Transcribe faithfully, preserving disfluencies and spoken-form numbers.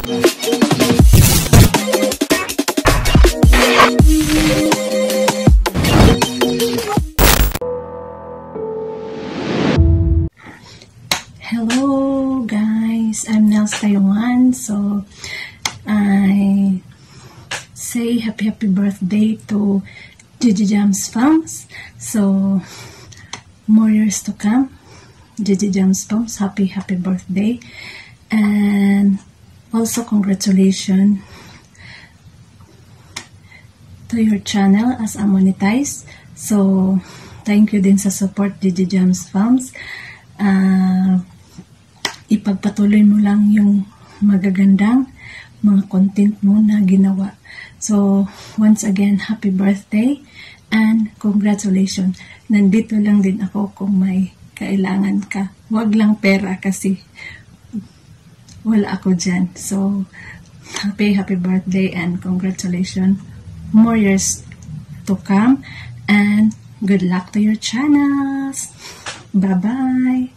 Hello guys, I'm NELZ TAIWAN. So I say happy happy birthday to Gigi Jams Films. So more years to come, Gigi Jams Films, happy happy birthday, and also congratulations to your channel as a monetize. So thank you din sa support, Gigi Jams Films. Uh, ipagpatuloy mo lang yung magagandang mga content mo na ginawa. So, once again, happy birthday and congratulations. Nandito lang din ako kung may kailangan ka. Huwag lang pera kasi wala ako dyan. So, happy, happy birthday and congratulations. More years to come and good luck to your channels. Bye-bye.